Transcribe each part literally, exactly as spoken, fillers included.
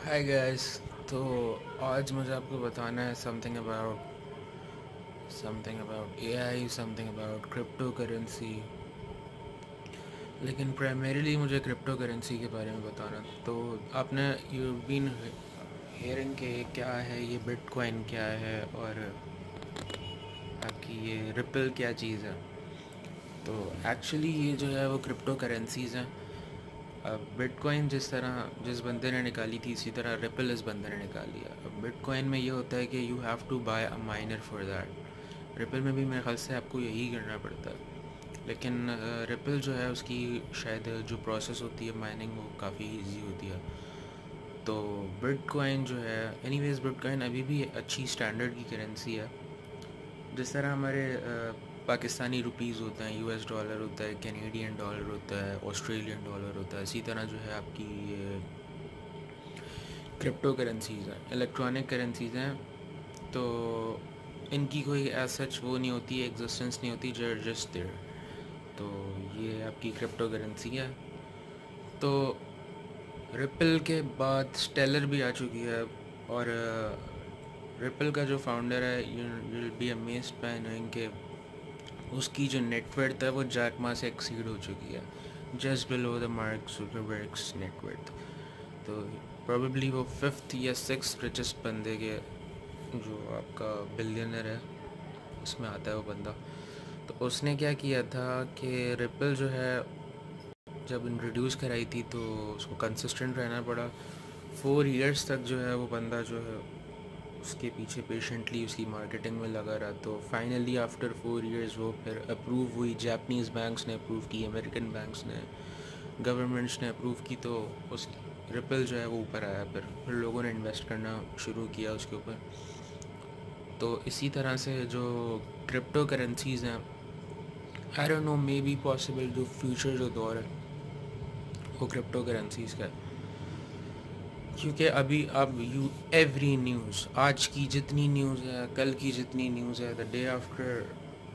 Hi guys. तो आज मुझे आपको बताना है something about something about AI, something about crypto currency. लेकिन प्राइमरीली मुझे क्रिप्टो करेंसी के बारे में बताना। तो आपने यू बीन हेयरिंग के क्या है ये बिटकॉइन क्या है और आपकी ये रिपल क्या चीज़ है। तो एक्चुअली ये जो है वो क्रिप्टो करेंसीज़ हैं। अब बिटकॉइन जिस तरह जिस बंदे ने निकाली थी इसी तरह रिपल इस बंदे ने निकाली है। अब बिटकॉइन में ये होता है कि you have to buy a miner for that. Ripple में भी मेरे ख्याल से आपको यही करना पड़ता है। लेकिन रिपल जो है उसकी शायद जो प्रोसेस होती है माइनिंग वो काफ़ी इजी होती है। तो बिटकॉइन जो है एनीवेज बिटकॉइन अभी भी अच्छी स्टैंडर्ड की करेंसी है। जिस तरह हमारे अ, पाकिस्तानी रुपीज़ होते हैं, यूएस डॉलर होता है, कैनेडियन डॉलर होता है, ऑस्ट्रेलियन डॉलर होता है, इसी तरह जो है आपकी ये क्रिप्टो करेंसीज़ हैं, इलेक्ट्रॉनिक करेंसीज़ हैं। तो इनकी कोई एज सच वो नहीं होती, एग्जिस्टेंस नहीं होती, जो जस्ट देयर। तो ये आपकी क्रिप्टो करेंसी है। तो रिपल के बाद स्टेलर भी आ चुकी है। और रिपल का जो फाउंडर है, you will be amazed by knowing के उसकी जो नेटवर्थ है वो जैक मा से एक्सीड हो चुकी है, just below the Mark Zuckerberg's net worth. तो प्रोबेबली वो फिफ्थ या सिक्स रिचेस्ट बंदे के जो आपका बिलियनर है उसमें आता है वो बंदा। तो उसने क्या किया था कि रिपल जो है जब इंट्रोड्यूस कराई थी तो उसको कंसिस्टेंट रहना पड़ा। फोर इयर्स तक जो है वो बंदा जो है उसके पीछे पेशेंटली उसकी मार्केटिंग में लगा रहा। तो फाइनली आफ्टर फोर इयर्स वो फिर अप्रूव हुई। जापानीज़ बैंक्स ने अप्रूव की, अमेरिकन बैंक्स ने, गवर्नमेंट्स ने अप्रूव की। तो उस रिपल जो है वो ऊपर आया। फिर फिर लोगों ने इन्वेस्ट करना शुरू किया उसके ऊपर। तो इसी तरह से जो क्रिप्टो करेंसीज़ हैं, I don't know, maybe possible जो फ्यूचर जो दौर है वो क्रिप्टो करेंसीज़ का है। क्योंकि अभी अब यू एवरी न्यूज़, आज की जितनी न्यूज़ है, कल की जितनी न्यूज़ है, द डे आफ्टर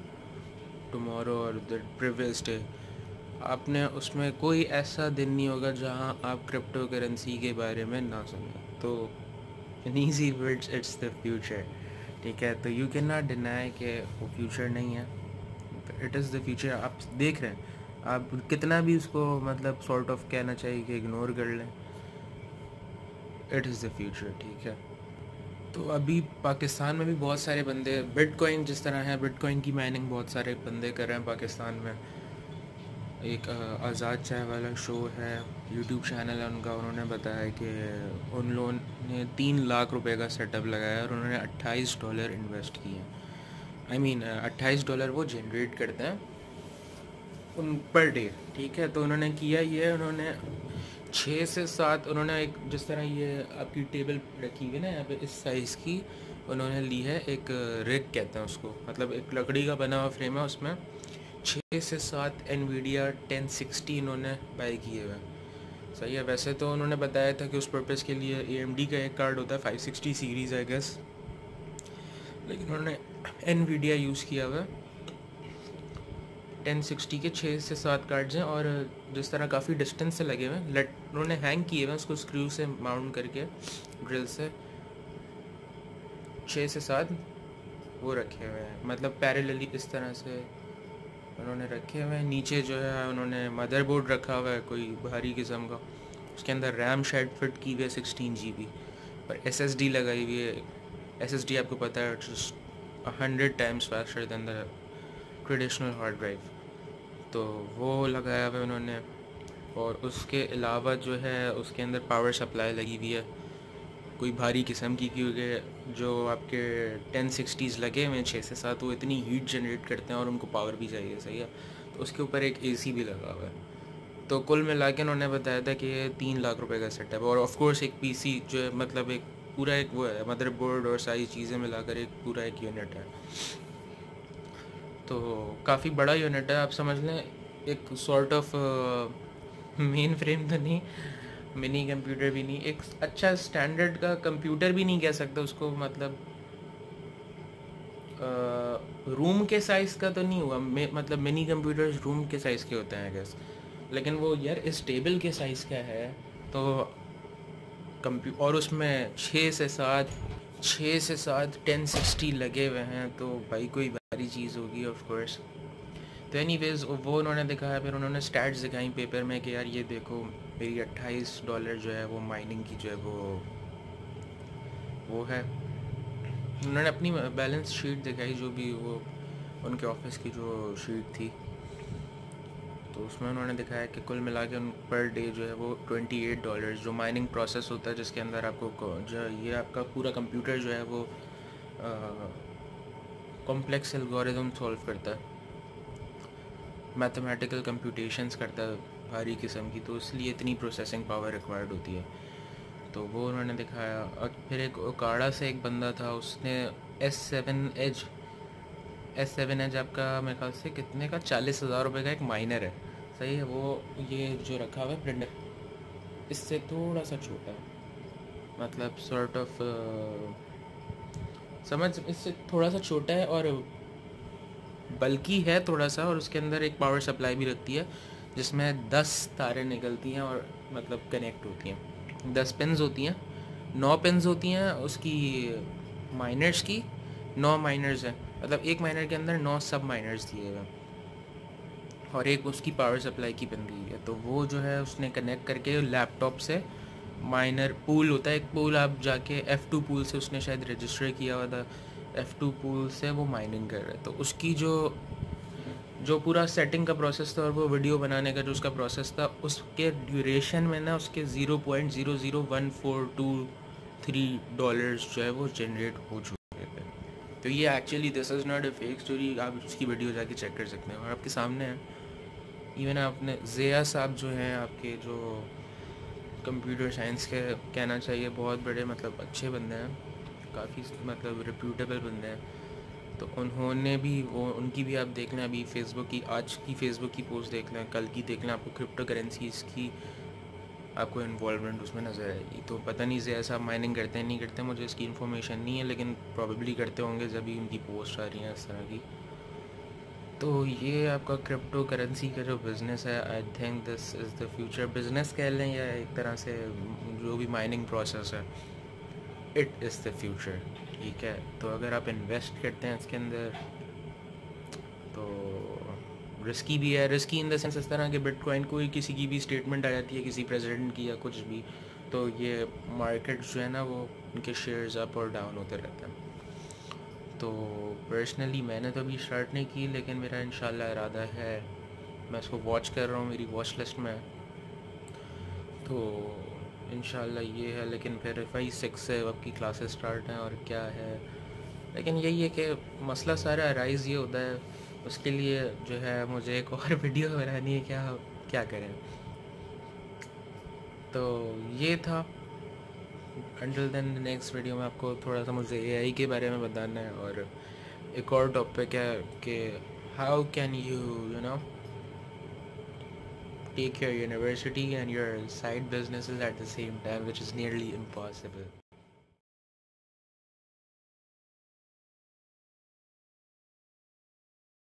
टुमारो और द प्रीवियस डे, आपने उसमें कोई ऐसा दिन नहीं होगा जहां आप क्रिप्टो करेंसी के बारे में ना सुने। तो in easy words it's the future. ठीक है, तो यू कैन नॉट डिनाई कि वो फ्यूचर नहीं है, इट इज़ द फ्यूचर। आप देख रहे हैं, आप कितना भी उसको मतलब सॉर्ट ऑफ कहना चाहिए कि इग्नोर कर लें, इट इज़ द फ्यूचर। ठीक है, तो अभी पाकिस्तान में भी बहुत सारे बंदे बिटकॉइन जिस तरह है, बिटकॉइन की माइनिंग बहुत सारे बंदे कर रहे हैं पाकिस्तान में। एक आज़ाद चाय वाला शो है, यूट्यूब चैनल है उनका, उन्होंने बताया कि उन लोगों ने तीन लाख रुपए का सेटअप लगाया और उन्होंने अट्ठाईस डॉलर इन्वेस्ट किए। आई मीन अट्ठाईस डॉलर वो जनरेट करते हैं उन पर डे। ठीक है, तो उन्होंने किया ये, उन्होंने छः से सात, उन्होंने एक जिस तरह ये आपकी टेबल रखी हुई है ना यहाँ पे इस साइज़ की, उन्होंने ली है एक रिग कहते हैं उसको, मतलब एक लकड़ी का बना हुआ फ्रेम है, उसमें छः से सात एनवीडिया टेन सिक्सटी इन्होंने बाई किए हुए हैं। सही है। वैसे तो उन्होंने बताया था कि उस पर्पज़ के लिए ए एम डी का एक कार्ड होता है five sixty series I guess, लेकिन उन्होंने एनवीडिया यूज़ किया हुआ है। टेन सिक्सटी के छः से सात कार्ड्स हैं और जिस तरह काफ़ी डिस्टेंस से लगे हुए हैं, लेट उन्होंने हैंग किए हुए हैं उसको स्क्रू से माउंट करके, ड्रिल से छः से सात वो रखे हुए हैं, मतलब पैरेलली इस तरह से उन्होंने रखे हुए हैं। नीचे जो है उन्होंने मदरबोर्ड रखा हुआ है कोई भारी किस्म का, उसके अंदर रैम शायद फिट की हुई है सिक्सटीन जी बी, और एस एस डी लगाई हुई है। एस एस डी आपको पता है it's hundred times faster than the traditional hard drive. तो वो लगाया हुआ है उन्होंने। और उसके अलावा जो है उसके अंदर पावर सप्लाई लगी हुई है कोई भारी किस्म की, क्योंकि जो आपके टेन सिक्सटीज़ लगे हुए हैं छः से सात, वो इतनी हीट जनरेट करते हैं और उनको पावर भी चाहिए। सही है, तो उसके ऊपर एक एसी भी लगा हुआ है। तो कुल मिला के उन्होंने बताया था कि ये तीन लाख रुपए का सेटअप है। और ऑफ कोर्स एक पीसी जो है, मतलब एक पूरा एक वो है, मदरबोर्ड और सारी चीज़ें मिलाकर एक पूरा एक यूनिट है। तो काफ़ी बड़ा यूनिट है, आप समझ लें एक सॉर्ट ऑफ मेन फ्रेम तो नहीं, मिनी कंप्यूटर भी नहीं, एक अच्छा स्टैंडर्ड का कंप्यूटर भी नहीं कह सकता उसको, मतलब रूम के साइज़ का तो नहीं हुआ, मतलब मिनी कंप्यूटर्स रूम के साइज़ के होते हैं गैस, लेकिन वो यार इस टेबल के साइज़ का है। तो कंप्यू और उसमें छः से सात छः से सात टेन सिक्सटी लगे हुए हैं, तो भाई कोई भारी चीज़ होगी ऑफ कोर्स। तो एनीवेज वो उन्होंने दिखाया, फिर उन्होंने स्टैट्स दिखाई पेपर में कि यार ये देखो मेरी अट्ठाईस डॉलर जो है वो माइनिंग की जो है वो वो है। उन्होंने अपनी बैलेंस शीट दिखाई, जो भी वो उनके ऑफिस की जो शीट थी, तो उसमें उन्होंने दिखाया कि कुल मिला के उन पर डे जो है वो अट्ठाईस डॉलर्स जो माइनिंग प्रोसेस होता है, जिसके अंदर आपको जो ये आपका पूरा कंप्यूटर जो है वो कॉम्प्लेक्स एल्गोरिथम सॉल्व करता है, मैथमेटिकल कंप्यूटेशंस करता है भारी किस्म की, तो इसलिए इतनी प्रोसेसिंग पावर रिक्वायर्ड होती है। तो वो उन्होंने दिखाया। और फिर एक ओकाड़ा से एक बंदा था, उसने S seven edge S seven edge आपका मेरे ख्याल से कितने का चालीस हज़ार रुपये का एक माइनर है, सही है। वो ये जो रखा हुआ है प्रिंटर, इससे थोड़ा सा छोटा है, मतलब सॉर्ट ऑफ समझ, इससे थोड़ा सा छोटा है और बल्कि है थोड़ा सा, और उसके अंदर एक पावर सप्लाई भी रखती है जिसमें दस तारें निकलती हैं और मतलब कनेक्ट होती हैं। दस पिन्स होती हैं, नौ पिन्स होती हैं उसकी माइनर्स की, नौ माइनर्स हैं, मतलब एक माइनर के अंदर नौ सब माइनर्स दिए हुए हैं और एक उसकी पावर सप्लाई की पिन दी है। तो वो जो है उसने कनेक्ट करके लैपटॉप से माइनर पूल होता है एक पूल, आप जाके एफ़ टू पूल से उसने शायद रजिस्टर किया हुआ था, एफ़ टू पूल से वो माइनिंग कर रहे। तो उसकी जो जो पूरा सेटिंग का प्रोसेस था और वो वीडियो बनाने का जो उसका प्रोसेस था, उसके ड्यूरेशन में ना उसके zero point zero zero one four two three dollars जो है वो जनरेट हो चुके थे। तो ये actually this is not a fake story, आप उसकी वीडियो जाके चेक कर सकते हैं और आपके सामने है। इवन आपने ज़िया साहब जो हैं आपके, जो कंप्यूटर साइंस के कहना चाहिए बहुत बड़े मतलब अच्छे बंदे हैं, काफ़ी मतलब रिप्यूटेबल बंदे हैं, तो उन्होंने भी वो उनकी भी आप देख लें, अभी फेसबुक की आज की फेसबुक की पोस्ट देख लें, कल की देख लें, आपको क्रिप्टो करेंसीज़ की आपको इन्वॉल्वमेंट उसमें नज़र आएगी। तो पता नहीं ज़िया साहब माइनिंग करते हैं नहीं करते, मुझे इसकी इन्फॉर्मेशन नहीं है, लेकिन प्रॉबेबली करते होंगे जब भी उनकी पोस्ट आ रही हैं इस तरह की। तो ये आपका क्रिप्टो करेंसी का जो बिज़नेस है, I think this is the future. Business कह लें या एक तरह से जो भी माइनिंग प्रोसेस है, इट इज़ द फ्यूचर, ठीक है। तो अगर आप इन्वेस्ट करते हैं इसके अंदर तो रिस्की भी है, रिस्की इन द सेंस इस तरह के बिटकॉइन कोई किसी की भी स्टेटमेंट आ जाती है किसी प्रेसिडेंट की या कुछ भी, तो ये मार्केट जो है ना वो उनके शेयर्स अप और डाउन होते रहते हैं। तो पर्सनली मैंने तो अभी स्टार्ट नहीं की, लेकिन मेरा इंशाल्लाह इरादा है, मैं इसको वॉच कर रहा हूँ, मेरी वॉच लिस्ट में है, तो इंशाल्लाह ये है। लेकिन फिर फाइव सिक्स से अब की क्लासेस स्टार्ट हैं और क्या है, लेकिन यही है कि मसला सारा राइज़ ये होता है, उसके लिए जो है मुझे एक और वीडियो बनानी है, क्या क्या करें। तो ये था, अंटिल देन नेक्स्ट वीडियो में आपको थोड़ा सा मुझे एआई के बारे में बताना है, और एक और टॉपिक है कि how can you you know take your university and your side businesses at the same time, which is nearly impossible.